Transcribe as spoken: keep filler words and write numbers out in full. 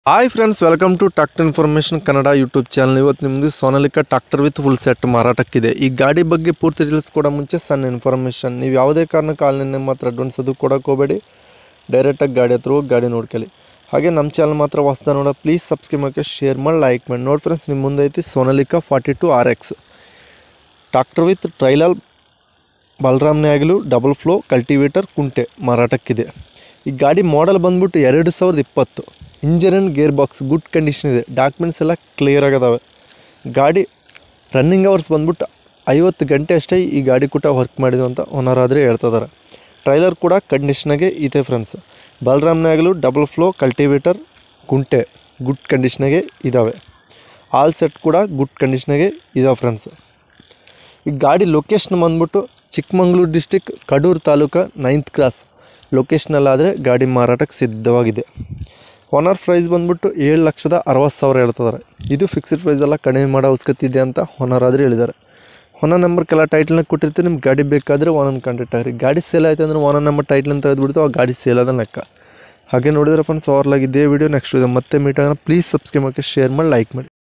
Hi friends, welcome to tractor information Kannada YouTube channel. ಇವತ್ತು ನಿಮ್ಮದು Sonalika tractor with full set ಮಾರಾಟಕ್ಕಿದೆ. ಈ ಗಾಡಿ ಬಗ್ಗೆ ಪೂರ್ತಿ ಡೀಟೇಲ್ಸ್ ಕೊಡೋ ಮುಂಚೆ ಸಣ್ಣ ಇನ್ಫಾರ್ಮೇಷನ್. ನೀವು ಯಾವುದೇ ಕಾರಣಕ್ಕೆ ಆನ್ಲೈನ್ ಮಾತ್ರ ಅಡ್ವಾನ್ಸ್ ಅದು ಕೊಡೋಕೆ ಹೋಗಬೇಡಿ. ಡೈರೆಕ್ಟಾಗಿ ಗಾಡಿ ಹತ್ರ ಹೋಗಿ ಗಾಡಿ ನೋಡ್ಕೊಳ್ಳಿ. ಹಾಗೆ ನಮ್ಮ ಚಾನಲ್ ಮಾತ್ರ ಹೊಸ್ದ ನೋಡೋ ಪ್ಲೀಸ್ ಸಬ್ಸ್ಕ್ರೈಬ್ ಮಾಡಿ, ಶೇರ್ ಮಾಡಿ, ಲೈಕ್ ಮಾಡಿ. ನೋಡಿ ಫ್ರೆಂಡ್ಸ್, ನಿಮ್ಮ ಮುಂದೆ ಐತಿ Sonalika forty two R X tractor with trailer ಬಲರಾಮ್ನೇ ಆಗಲು ಡಬಲ್ ಫ್ಲೋ ಕಲ್ಟಿವೇಟರ್ ಕುಂಟೆ ಮಾರಾಟಕ್ಕಿದೆ. ಈ ಗಾಡಿ ಮಾಡೆಲ್ ಬಂದ್ಬಿಟ್ಟು ಎರಡು ಸಾವಿರದ ಇಪ್ಪತ್ತು. Engine and gear box good condition ಇದೆ. ಡಾಕ್ಯುಮೆಂಟ್ಸ್ ಎಲ್ಲ ಕ್ಲಿಯರ್ ಆಗದಾವೆ. ಗಾಡಿ ರನ್ನಿಂಗ್ ಅವರ್ಸ್ ಬಂದ್ಬಿಟ್ಟು ಐವತ್ತು ಗಂಟೆ ಅಷ್ಟೇ ಈ ಗಾಡಿ ಕೂಡ ವರ್ಕ್ ಮಾಡಿದ್ದು ಅಂತ ಓನರ್ ಆದರೆ ಹೇಳ್ತಿದ್ದಾರೆ. ಟ್ರೈಲರ್ ಕೂಡ ಕಂಡೀಷನಾಗೆ ಇದೆ ಫ್ರೆಂಡ್ಸ್. ಬಲರಾಮ್ನೇ ಆಗಲು ಡಬಲ್ ಫ್ಲೋ ಕಲ್ಟಿವೇಟರ್ ಕುಂಟೆ ಗುಡ್ ಕಂಡೀಷನಾಗೆ ಇದ್ದಾವೆ. ಆಲ್ ಸೆಟ್ ಕೂಡ ಗುಡ್ ಕಂಡೀಷನಾಗೆ ಇದಾವೆ ಫ್ರೆಂಡ್ಸ್. ಈ ಗಾಡಿ ಲೊಕೇಶನ್ ಬಂದ್ಬಿಟ್ಟು Chikkamagaluru district Kadur taluk ninth cross ಲೊಕೇಶನಲ್ಲಾದರೆ ಗಾಡಿ ಮಾರಾಟಕ್ಕೆ ಸಿದ್ಧವಾಗಿದೆ. ಓನರ್ ಪ್ರೈಸ್ ಬಂದ್ಬಿಟ್ಟು ಏಳು ಲಕ್ಷದ ಅರವತ್ತು ಸಾವಿರ ಹೇಳ್ತಿದ್ದಾರೆ. ಇದು ಫಿಕ್ಸ್ಡ್ ಪ್ರೈಸ್ ಎಲ್ಲ ಕಡಿಮೆ ಮಾಡೋ ಅವಶ್ಯಕತೆ ಇದೆ ಅಂತ ಓನರ್ ಆದರೆ ಹೇಳಿದ್ದಾರೆ. ಓನರ್ ನಂಬರ್ ಕೆಲ ಟೈಟ್ಲನ್ನ ಕೊಟ್ಟಿರ್ತೀವಿ. ನಿಮ್ಗೆ ಗಾಡಿ ಬೇಕಾದರೆ ಓನರ್ ಕಾಂಟ್ಯಾಕ್ಟ್ ಆಗಿರಿ. ಗಾಡಿ ಸೇಲ್ ಆಯಿತು ಅಂದರೆ ಓನರ್ ನಂಬರ್ ಟೈಟ್ಲನ್ನು ತೆಗೆದುಬಿಡ್ತು, ಆ ಗಾಡಿ ಸೇಲ್ ಅದ ಲೆಕ್ಕ. ಹಾಗೆ ನೋಡಿದ್ರೆ ಫ್ರೆಂಡ್ಸ್, ಅವರ್ಲಾಗಿ ಇದೇ ವಿಡಿಯೋ ನೆಕ್ಸ್ಟ್ ವಿಡಿಯೋ ಮತ್ತೆ ಮೀಟ್ ಆಗೋಣ. ಪ್ಲೀಸ್ ಸಬ್ಸ್ಕ್ರೈಬ್ ಮಾಡಿ, ಶೇರ್ ಮಾಡಿ, ಲೈಕ್ ಮಾಡಿ.